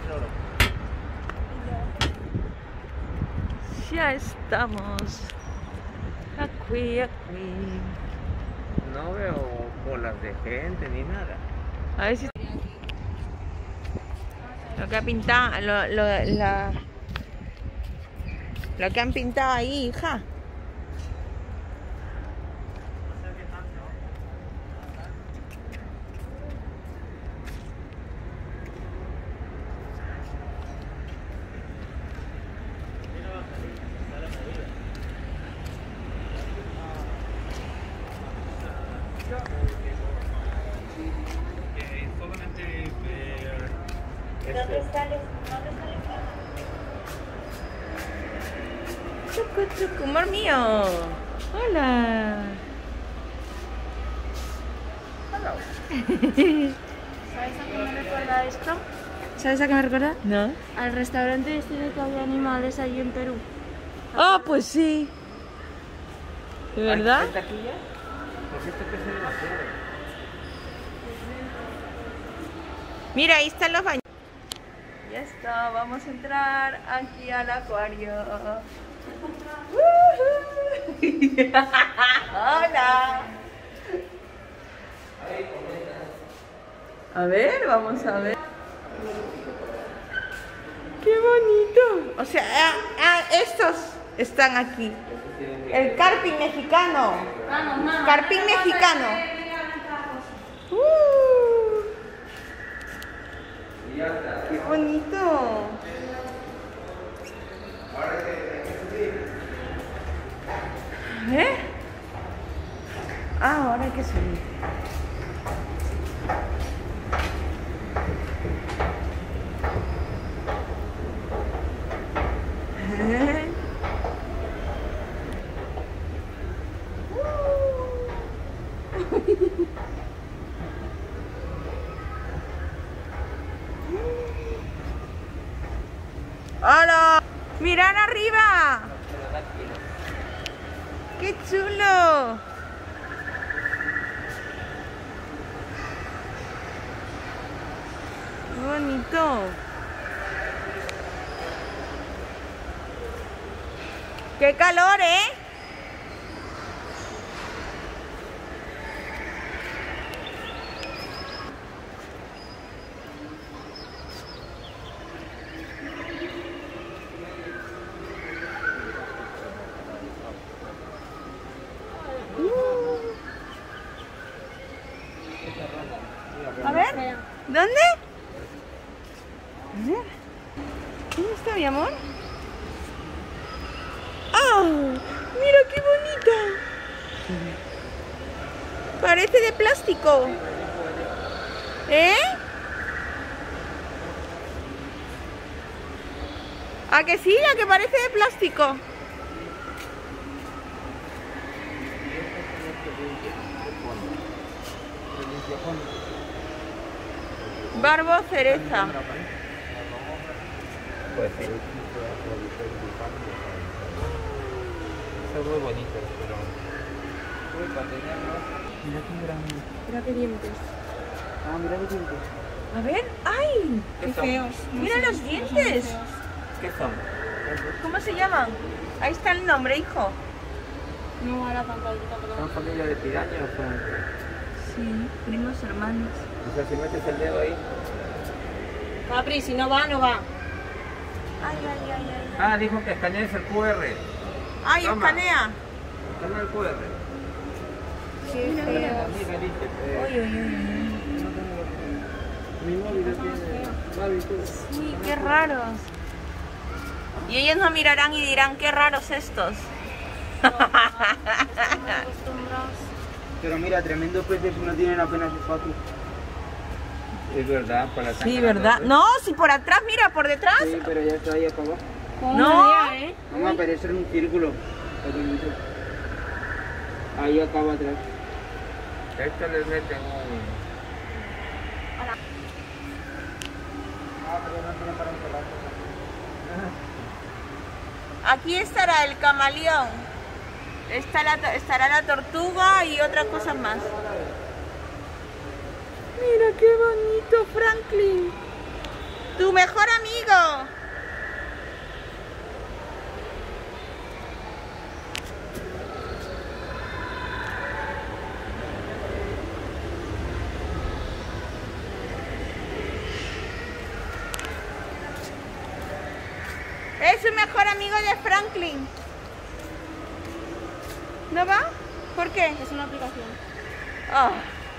Ya estamos. Aquí. No veo bolas de gente ni nada. A ver si... Lo que ha pintado... Lo que han pintado ahí, hija. ¿Dónde sale? Chucu, amor mío. Hola. ¿Sabes a qué me recuerda esto? ¿Sabes a qué me recuerda? No. Al restaurante este de que había animales allí en Perú. Ah, pues sí. ¿De verdad? ¿Hay taquilla? Pues esto que se demasiado. Mira, ahí están los baños. Ya está, vamos a entrar aquí al acuario. Hola. A ver, vamos a ver. Qué bonito. O sea, estos están aquí. El carping mexicano. Carping mexicano. Qué bonito. ¿Eh? Ah, ahora hay que subir. ¡Hola! ¡Mirad arriba! ¡Qué chulo! ¡Qué bonito! ¡Qué calor, eh! A ver, ¿dónde? A ver, ¿dónde está mi amor? ¡Ah! ¡Mira qué bonita! Parece de plástico. ¿Eh? ¿A que sí? ¿A que parece de plástico? Barbo cereza. Pues sí. Son muy bonitos, pero... Uy, para tenerlos... Mira qué grande. Mira qué dientes. Ah, mira qué dientes. A ver, ¡ay! Qué feos. ¡Mira los dientes! ¿Qué son? ¿Cómo se llaman? Ahí está el nombre, hijo. No, a la pantallita, ¿Son perdón. familia de pirañas o son...? Sí, primos hermanos. O sea, si metes el dedo ahí... Capri, si no va, no va. Ay, ay, ay, ay. Ah, dijo que escanees el QR. Ay, Toma. escanea. Escanea el QR. Mira, mira. Mira, dice... Uy, uy, uy. Mi móvil tiene... Sí, qué raros. Y ellos nos mirarán y dirán, qué raros estos. Pero mira, tremendo peces no tienen apenas olfato. Es verdad, para la Sí, ¿verdad? No, si por atrás, mira, por detrás. Sí, pero ya está ahí acabado. No. Vamos a aparecer en un círculo. Ahí acaba atrás. Esto les meten un... pero no tiene para encerrarse. Aquí estará el camaleón. Estará la tortuga y otras cosas más. Mira qué bonito, Franklin. Tu mejor Es su mejor amigo de Franklin. ¿No va? ¿Por qué? Es una aplicación. Oh.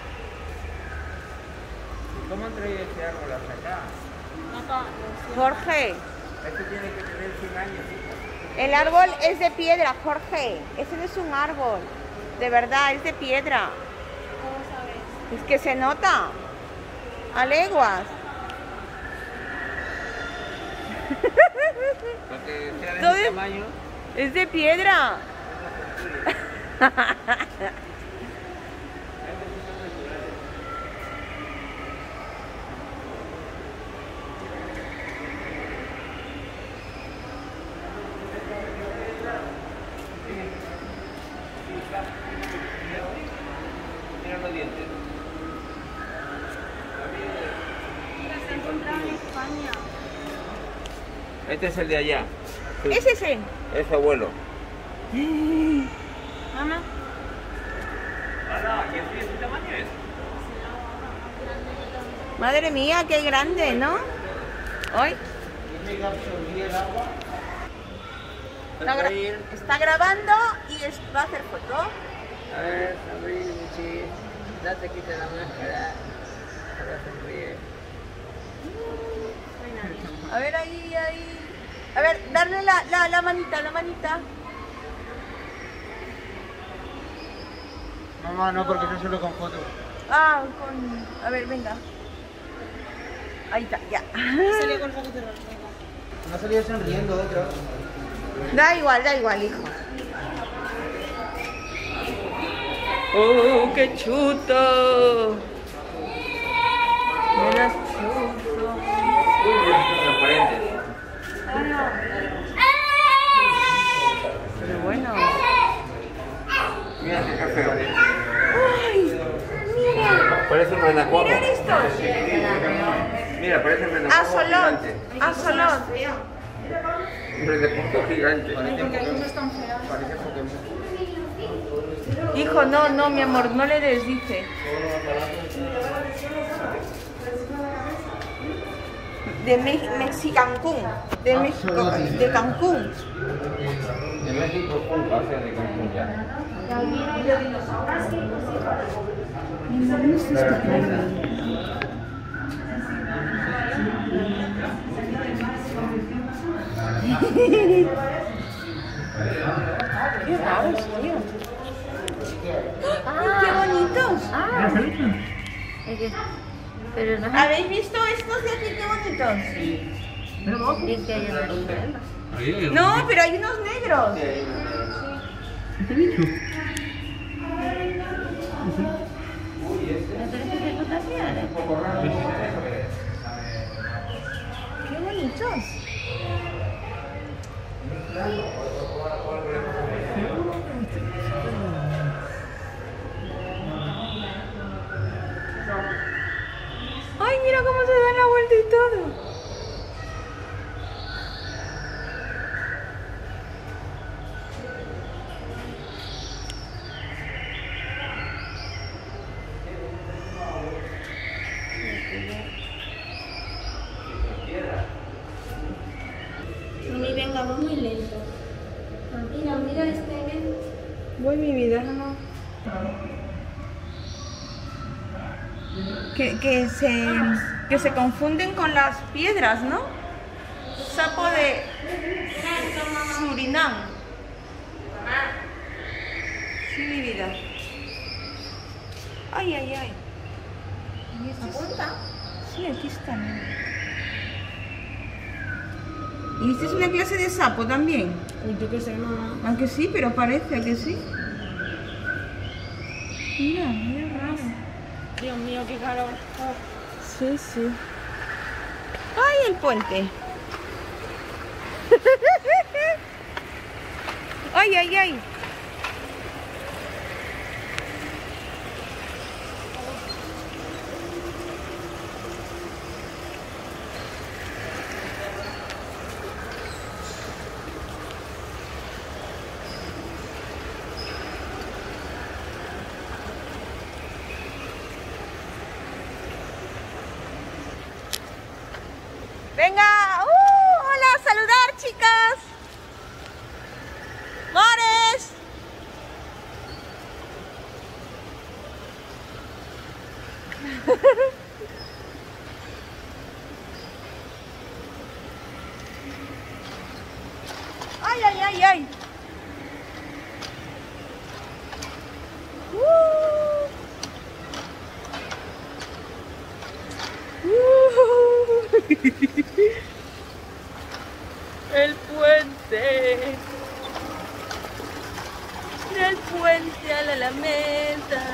¿Cómo han traído este árbol hasta acá? Acá. Jorge, Esto tiene que tener 100 años, hijo. el árbol es de piedra, Jorge. Ese no es un árbol. De verdad, es de piedra. ¿Cómo sabes? Es que se nota. A leguas. Porque sea de Todo ese es- tamaño. Es de piedra. Mira los dientes. Se encuentra en España. Este es el de allá. Es ese. Es su abuelo. Mamá. ¿Y ese tamaño es? Madre mía, qué grande, ¿no? Hoy está grabando y va a hacer foto. A ver, sonríe, Michi. Date quita la máscara. Ahora sonríe. A ver, ahí. A ver, darle la manita, Mamá, no, porque yo solo con fotos. Ah, a ver, venga. Ahí está, ya. Salió con el poquito de rojo. No salía sonriendo otro. Da igual, hijo. ¡Oh, qué chuto! Mira, chuto. Transparente. Pero bueno. Mira qué feo. ¡Ay! Mira. Parece un renacuajo. Mirad estos. Mira, parece un renacuajo Asolot. gigante. Asolot. Un renacuajo gigante. Porque hay cosas tan feas. Parece Pokémon. Hijo, no, mi amor, no le des, dice. De Mexicancún. De México, de Cancún. De México, Punta, o sea, de Cancún ya. Qué raros, tío. ¡Qué bonitos! Pero no ¿Habéis visto estos de aquí? ¡Qué bonitos! es que hay una diferencia. No, pero hay unos negros. ¡Qué bonitos! ¡Ay, mira cómo se dan la vuelta y todo! Mami, venga, va muy lento. Mira este, ven. Voy, mi vida. Que se confunden con las piedras, ¿no? Sapo de Surinam. Sí, mi vida. Ay. ¿Y esta punta? Sí, aquí está. Mira. ¿Y esta es una clase de sapo también? Y tú qué sé, mamá. Aunque sí, pero parece que sí. Mira raro. Dios mío, qué calor. Sí. ¡Ay, el puente! ¡Ay! Venga, hola, a saludar, chicas! ¡Mores! ¡Ay, ay, ay, ay! El puente. Del puente a la Alameda.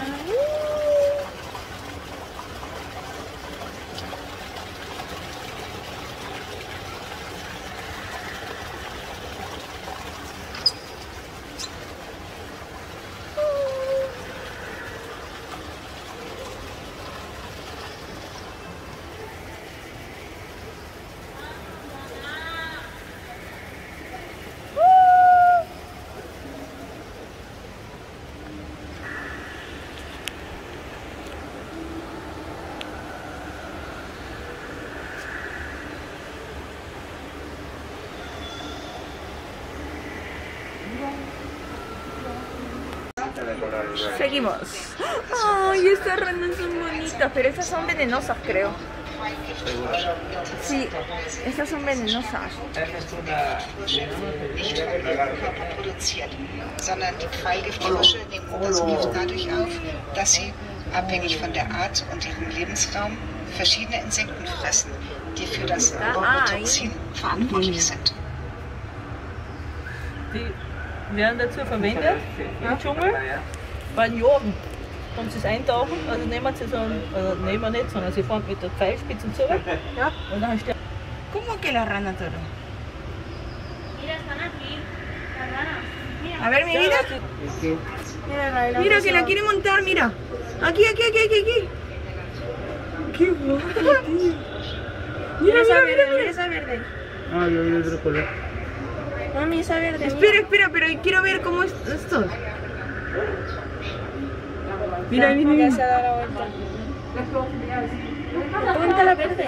Seguimos. Ay, estas ranas son bonitas, pero esas son venenosas, creo. Sí, estas son venenosas. Nicht vom Körper produziert, sondern die Pfeilgiftfrösche nehmen das Gift dadurch auf, dass sie, abhängig von der Art und ihrem Lebensraum, verschiedene Insekten fressen, die für das Neurotoxin verantwortlich sind. Die werden dazu verwendet im Dschungel, beim Jagen. Wenn sie es eintauchen, also nehmen sie so ein, also nehmen wir nicht, sondern sie fahren mit der Pfeilspitze zu, ja, und dann sterben. ¿Cómo que la rana toro? Mira, están aquí. Las ranas. Mira. A ver, mi vida. Mira, Mira que la quiere montar, mira. Aquí, aquí, aquí, aquí, aquí. Qué guapo, tío. Mira, mira, mira, mira. Esa verde. Ah, yo vi otro color. Mami, esa verde. Espera, espera, pero quiero ver cómo es esto. Mira, mira, Ya mira. se ha dado la vuelta. Ponte la verde.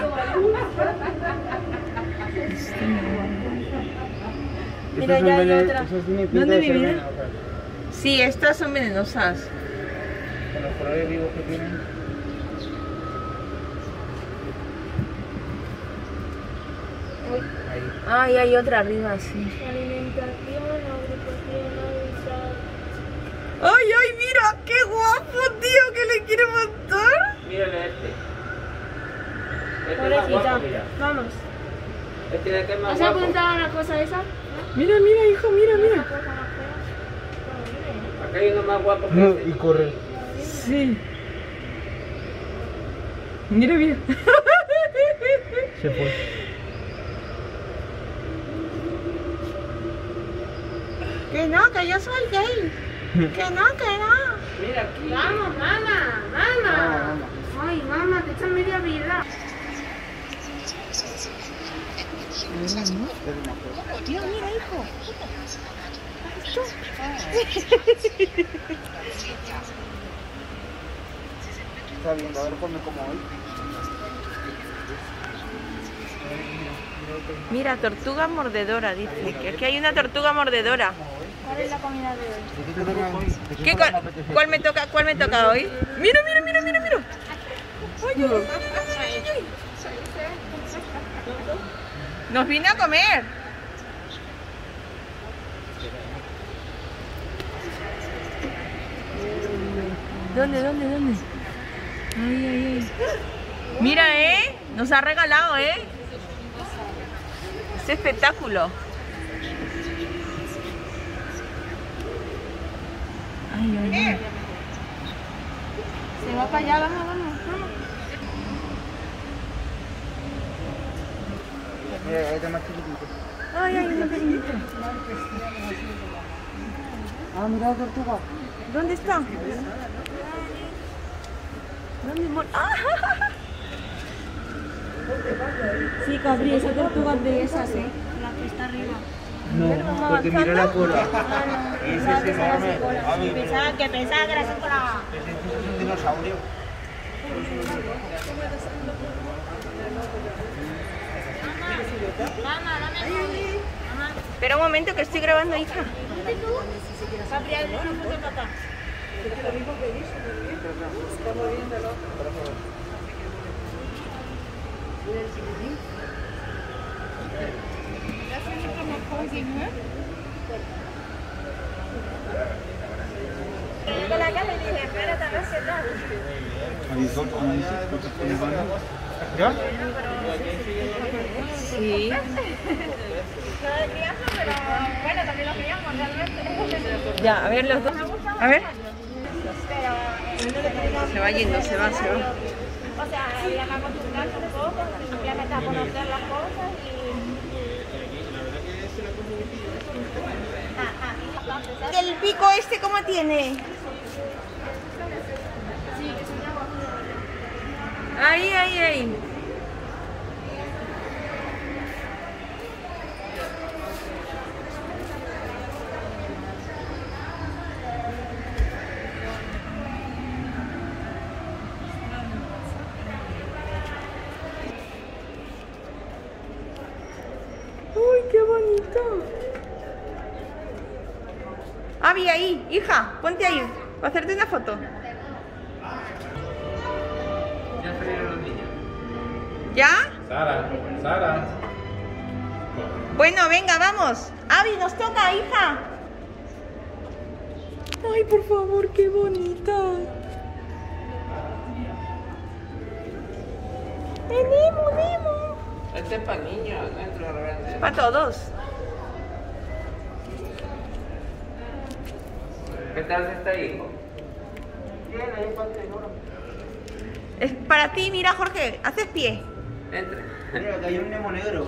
Mira, ya hay otra. ¿Dónde, mi vida? Sí, estas son venenosas. Con los colores vivos que tienen. Ahí. Ay, hay otra arriba, sí. Alimentación, agricultura, avisar. Ay, ay, mira, qué guapo, tío, que le quiere montar. Mírale este. Este es más Pobrecita. guapo, mira. Vamos. Este de aquí es más ¿Has guapo. apuntado a la cosa esa? Mira, mira, hijo, mira, Esa mira. cosa más fea. Acá hay uno más guapo que No, este. y corre. Sí. Mira, mira. Se fue. Que no, que yo soy gay. Que no, que no. Mira aquí. Vamos, mamá, mamá. Ay, mamá, te echan media vida. Mira, mira, hijo. Está bien, a ver, come como hoy. Mira, tortuga mordedora, dice. Que aquí hay una tortuga mordedora. ¿Cuál es la comida de hoy? ¿Qué, cuál me toca hoy? Mira, mira, mira, mira, mira. Ay, ay, ay, ay, ay. Nos vino a comer. ¿Dónde, dónde, dónde? Ay, ay, ay. Mira, nos ha regalado, este espectáculo. Ay, ay, ay. Se va para allá, vamos, vamos, vamos. Mira, ahí está más chiquitito. Ay, ay, una pequeñita. Ah, mira la tortuga. ¿Dónde está? ¿Dónde mor? ¡Ah! Sí, Cabri, esa tortuga de esas, ¿eh? La que está arriba. No, porque mira la cola. Pensaba que era sin cola. Pensaba que era sin cola. Ese es un dinosaurio. Mamá, dame el móvil. Mamá. Espera un momento que estoy grabando, hija. Gabriel, no de papá. Die sollte auch nicht ¿Ya? Sí. Ya, a ver los dos. A ver. Se va yendo, se va. O sea, ella me acostumbrarse un poco, simplemente a conocer las cosas y... ¿El pico este cómo tiene? Ahí. ¡Uy, qué bonito! Avi, ahí, hija, ponte ahí, para hacerte una foto. Ya salieron los niños. ¿Ya? Sara. Bueno, venga, vamos. Avi, nos toca, hija. Ay, por favor, qué bonita. Nemo. Este es para niños, dentro de repente. Para todos. ¿Qué tal está hijo? Es para ti, mira, Jorge, haces pie. Entre. Mira, que hay un Nemo negro.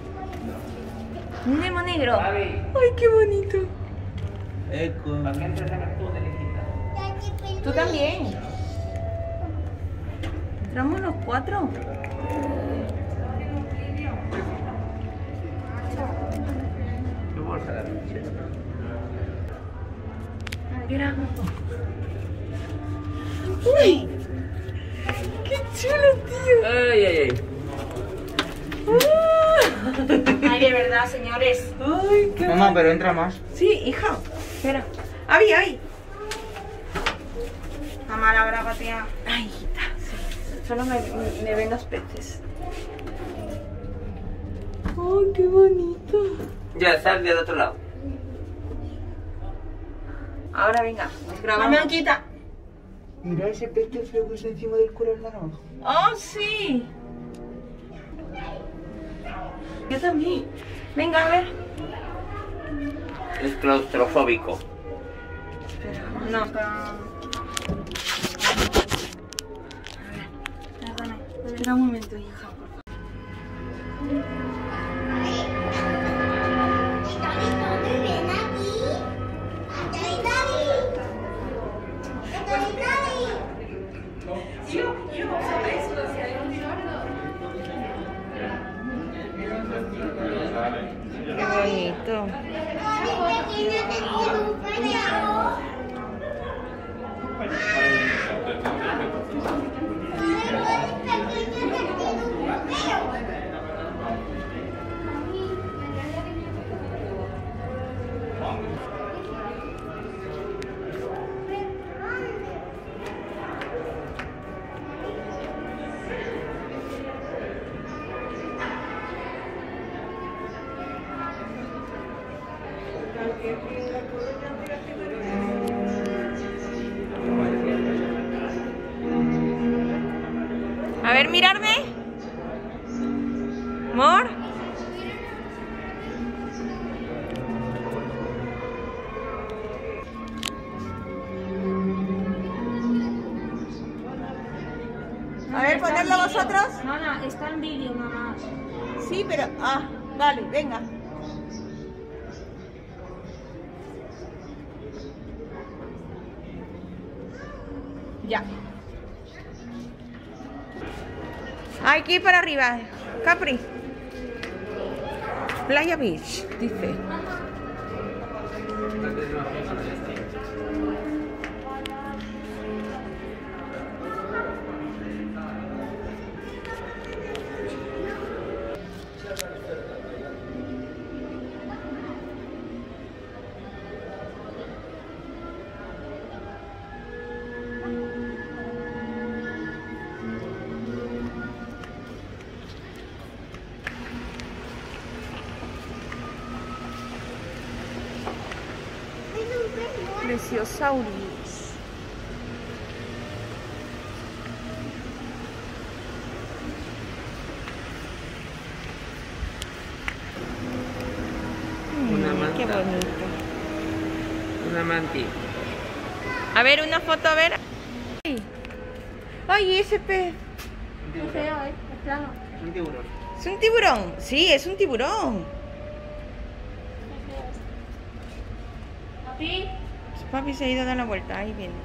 Un Nemo negro. Javi, Ay, qué bonito. Eco. ¿para qué entres en el túnel, hijita? Tú también. ¿Entramos los 4? Tu bolsa de leche. Mira. ¡Uy! ¡Qué chulo, tío! Ay. Ay, de verdad, señores. Ay, qué Mamá, pero entra más. Sí, hija. Espera. Avi. Mamá, la brava, tía. Ay, hijita. Sí. Solo me ven los peces. Ay, qué bonito. Ya, sal del otro lado. Ahora venga, grabamos. Blanquita. Mira ese pez que feo que está encima del coral naranja. Oh, sí. Yo también. Venga, a ver. Es claustrofóbico. No, pero... Perdona. Espera un momento, hija, por favor. Qué bonito. A ver, mirarme. Amor. A ver, ponerlo vosotros. No, está en vídeo, mamá. Sí, pero... Ah, vale, venga. Ya. Hay que ir para arriba. Capri. Playa Beach, dice. Plesiosaurus. Una manta. Qué bonito. Una mantita. A ver, una foto, a ver. Ay, ay, ese pez. Qué feo, es plano. Es un tiburón. ¿Es un tiburón? Sí, es un tiburón. ¿Papi? Papi se ha ido a dar la vuelta, ahí viene.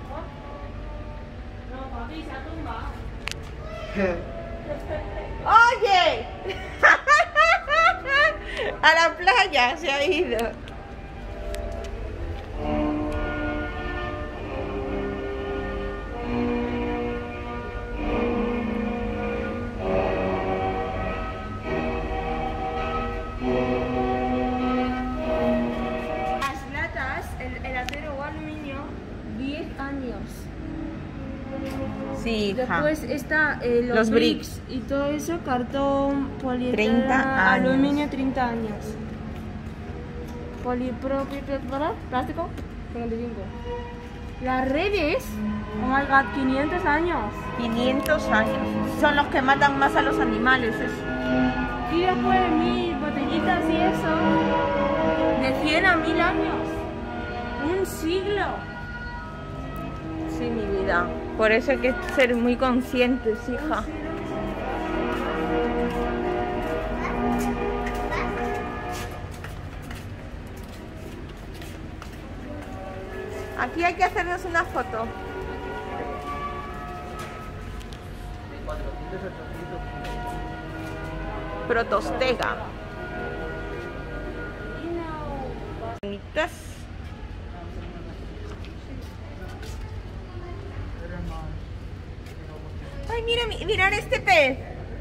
No, papi, se ha tumbado. ¡Oye! A la playa se ha ido. Las latas, el acero o aluminio, 10 años. Sí, hija. Después está Los los bricks. bricks y todo eso, cartón, 30 poliéster, años. aluminio, 30 años. Polipropileno, plástico, 55. Las redes, oh my god, 500 años. 500 años. Son los que matan más a los animales. Eso. Y después mis botellitas y eso, de 100 a 1000 años. Un siglo. Sí, mi vida. Por eso hay que ser muy conscientes, hija. Aquí hay que hacernos una foto. Protostega. Bonitas. Ay, mira, mirar este pez.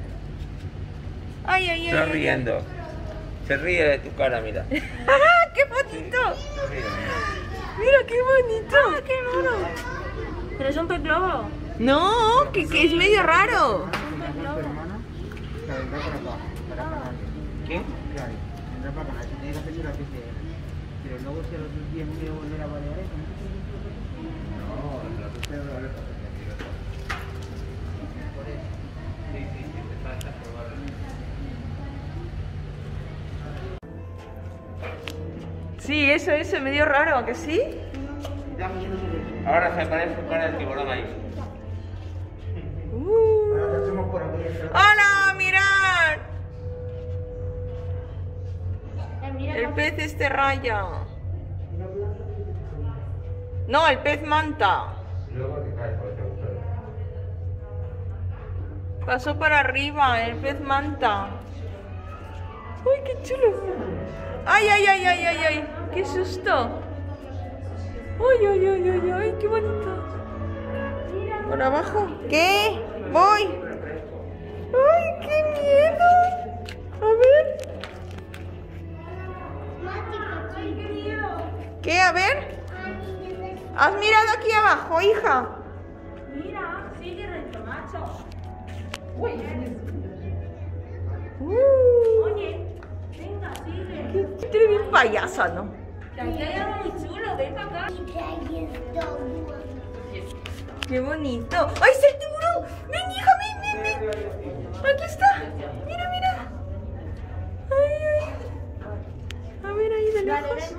Ay, ay, ay. Está ay. riendo. Se ríe de tu cara, mira. ¡Ah, qué bonito! Se ríe. Mira, qué bonito. ¡Ah, qué mono! Pero es un pez globo. No, que es medio raro. Hermana, que vendrá para acá. Para acá. ¿Qué? Claro, vendrá para acá. Tiene que hacerse la PCR. Pero luego si a los 2 días quiere volver a Baleares, no, la PCR vale para que por eso. Sí, sí, sí, te falta probarlo. Sí, eso, medio raro, ¿a que sí? Ahora se aparece con el tiburón ahí. Ahora lo hacemos por aquí. ¡Hola, mirad! El pez este raya. No, el pez manta. Luego te cae por ese agujero. Pasó para arriba, el pez manta. ¡Uy, qué chulo! ¡Ay, ay, ay, ay, ay, ay! ¡Qué susto! ¡Ay, ay, ay, ay, ay! ¡Qué bonito! ¿Por abajo? ¿Qué? ¡Voy! ¡Ay, qué miedo! A ver. ¿Qué? A ver. ¿Has mirado aquí abajo, hija? Mira, sigue recto, macho. Oye, venga, sigue. Qué bien payasa, ¿no? Que aquí hay algo muy chulo, ven para acá. ¡Qué bonito! ¡Ay, es el tiburón! ¡Ven, hija, ven, ven, ven! ¡Aquí está! ¡Mira, mira! ¡Ay, ay! A ver, ahí de lejos.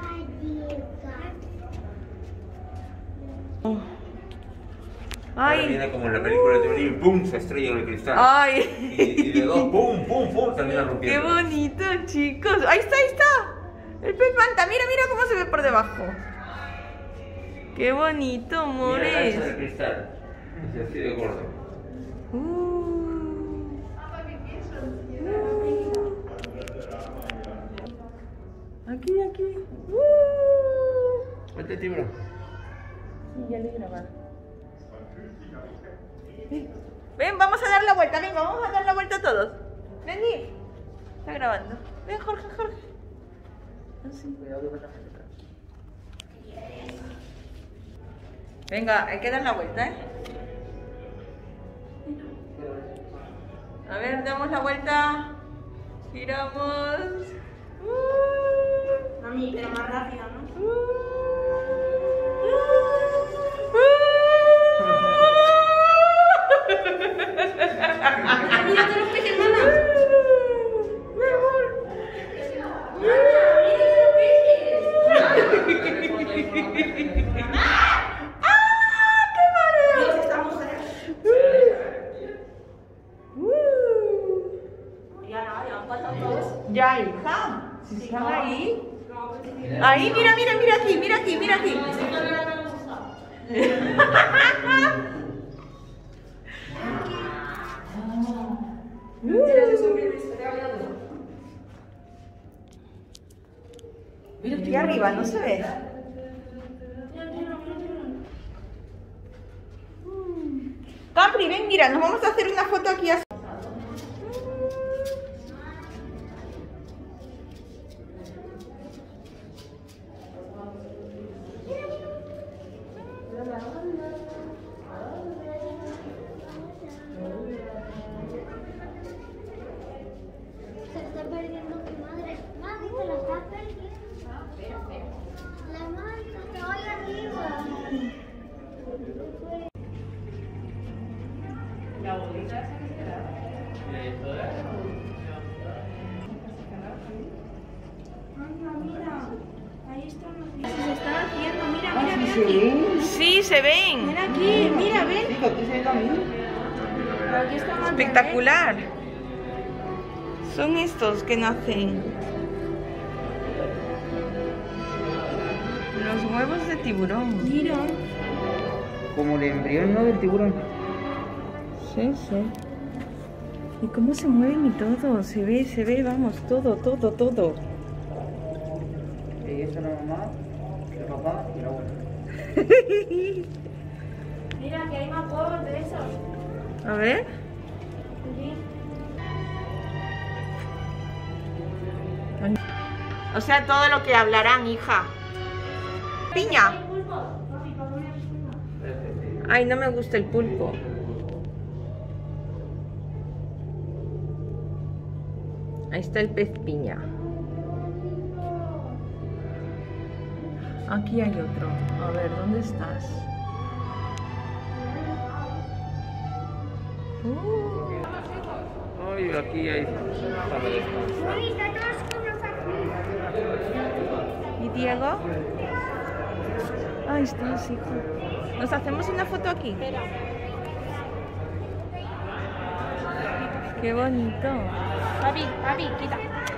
Ahora ¡Ay! viene como en la película de tiburón y ¡pum! Se estrella en el cristal. ¡Ay! Y de dos ¡pum! ¡Pum! ¡Pum! Termina ¡Qué rompiendo. bonito, chicos! ¡Ahí está, ahí está! El pez manta, mira, mira cómo se ve por debajo. ¡Qué bonito, Mira, amores! en el cristal. Es así de gordo. Aquí, aquí. Este tiburón. Sí, ya lo he grabado. Ven, vamos a dar la vuelta, venga, vamos a dar la vuelta todos. Vení. Está grabando. Ven, Jorge, Jorge. Así. Venga, hay que dar la vuelta, ¿eh? A ver, damos la vuelta. Giramos. Mami, pero más rápido, ¿no? Mira todos los peces, mamá. Ya, hija. Si están ahí. Ahí, mira, mira, mira aquí, mira aquí, mira aquí. Aquí arriba, no se ve. Capri, ven, mira, nos vamos a hacer una foto aquí así. Se está perdiendo mi madre. Mami, te la estás perdiendo. La madre está ahí arriba. La bolita esa que se da. Ahí están los bichos. Se están haciendo. Mira, mira, mira aquí. Sí, se ven. Mira aquí, mira, ven. Sí, aquí se ve también. Aquí está más Espectacular. Son estos que nacen. Los huevos de tiburón. Mira. Como el embrión, ¿no? Del tiburón. Sí, sí. ¿Y cómo se mueven y todo? Se ve, vamos, todo, todo, todo. Y esa es la mamá, el papá y la abuela. Mira, que hay más huevos de esos. A ver. Aquí. O sea, todo lo que hablarán, hija. Piña. Ay, no me gusta el pulpo. Ahí está el pez piña. Aquí hay otro. A ver, ¿dónde estás? Ay, aquí hay. ¿Y Diego? Ahí estás, hijo. ¿Nos hacemos una foto aquí? Qué bonito. Papi, papi, quita.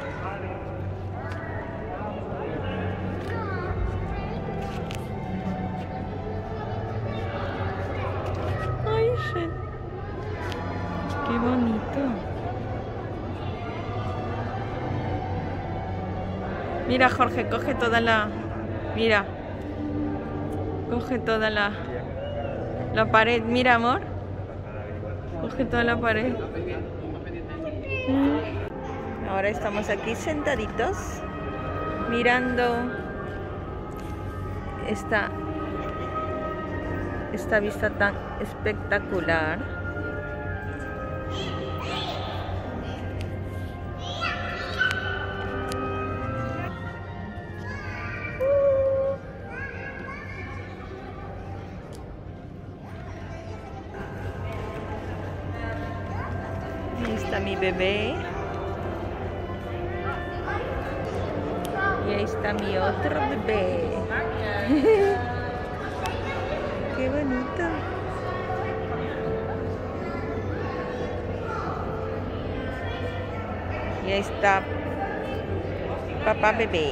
Ay, shit. Qué bonito. Mira, Jorge, coge toda la... Mira. Coge toda la pared. Mira, amor. Coge toda la pared. Ahora estamos aquí sentaditos mirando esta vista tan espectacular. Ahí está mi bebé. Y ahí está mi otro bebé. Qué bonito. Y ahí está papá bebé.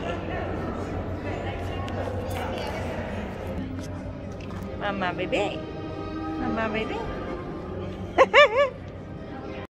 Mamá bebé. Mamá bebé.